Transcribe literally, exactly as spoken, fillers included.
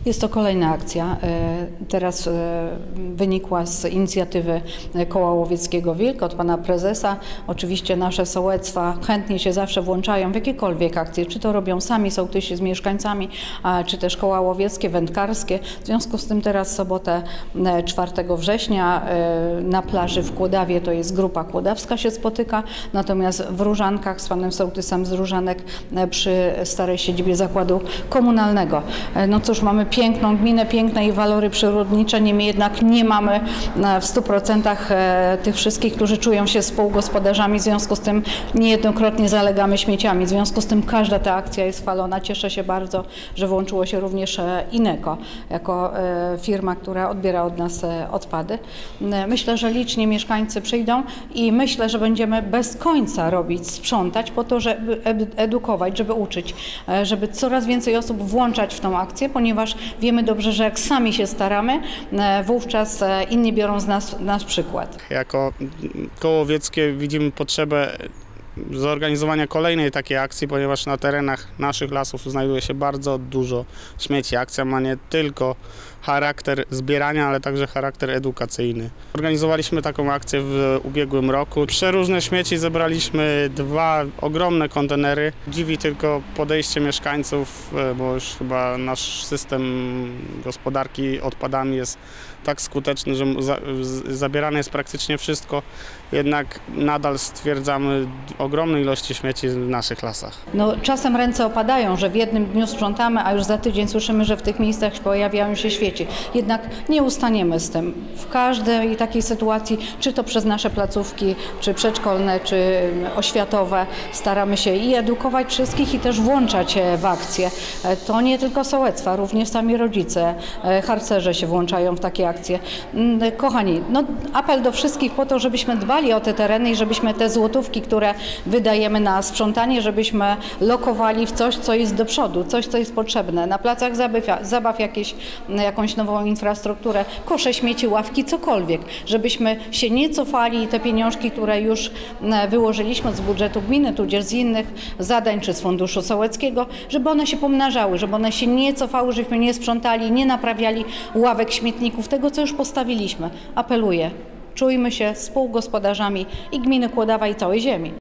Jest to kolejna akcja, teraz wynikła z inicjatywy Koła Łowieckiego Wilk od pana prezesa. Oczywiście nasze sołectwa chętnie się zawsze włączają w jakiekolwiek akcje, czy to robią sami sołtysi z mieszkańcami, czy też koła łowieckie, wędkarskie. W związku z tym teraz w sobotę czwartego września na plaży w Kłodawie, to jest grupa kłodawska się spotyka, natomiast w Różankach z panem sołtysem z Różanek przy starej siedzibie zakładu komunalnego. No cóż, mamy piękną gminę, piękne i walory przyrodnicze, niemniej jednak nie mamy w stu procentach tych wszystkich, którzy czują się współgospodarzami, w związku z tym niejednokrotnie zalegamy śmieciami, w związku z tym każda ta akcja jest chwalona. Cieszę się bardzo, że włączyło się również Ineko jako firma, która odbiera od nas odpady. Myślę, że licznie mieszkańcy przyjdą i myślę, że będziemy bez końca robić, sprzątać po to, żeby edukować, żeby uczyć, żeby coraz więcej osób włączać w tą akcję, ponieważ wiemy dobrze, że jak sami się staramy, wówczas inni biorą z nas, nasz przykład. Jako koło łowieckie widzimy potrzebę zorganizowania kolejnej takiej akcji, ponieważ na terenach naszych lasów znajduje się bardzo dużo śmieci. Akcja ma nie tylko charakter zbierania, ale także charakter edukacyjny. Organizowaliśmy taką akcję w ubiegłym roku. Przeróżne śmieci zebraliśmy dwa ogromne kontenery. Dziwi tylko podejście mieszkańców, bo już chyba nasz system gospodarki odpadami jest tak skuteczny, że zabierane jest praktycznie wszystko. Jednak nadal stwierdzamy ogromne ilości śmieci w naszych lasach. No, czasem ręce opadają, że w jednym dniu sprzątamy, a już za tydzień słyszymy, że w tych miejscach pojawiają się śmieci. Jednak nie ustaniemy z tym. W każdej takiej sytuacji, czy to przez nasze placówki, czy przedszkolne, czy oświatowe, staramy się i edukować wszystkich i też włączać w akcje. To nie tylko sołectwa, również sami rodzice, harcerze się włączają w takie akcje. Kochani, no, apel do wszystkich po to, żebyśmy dbali o te tereny i żebyśmy te złotówki, które wydajemy na sprzątanie, żebyśmy lokowali w coś, co jest do przodu, coś, co jest potrzebne. Na placach zabaw, zabaw jakieś, jakąś nową infrastrukturę, kosze, śmieci, ławki, cokolwiek, żebyśmy się nie cofali i te pieniążki, które już wyłożyliśmy z budżetu gminy, tudzież z innych zadań, czy z funduszu sołeckiego, żeby one się pomnażały, żeby one się nie cofały, żebyśmy nie sprzątali, nie naprawiali ławek, śmietników, tego, co już postawiliśmy. Apeluję, czujmy się współgospodarzami i gminy Kłodawa, i całej ziemi.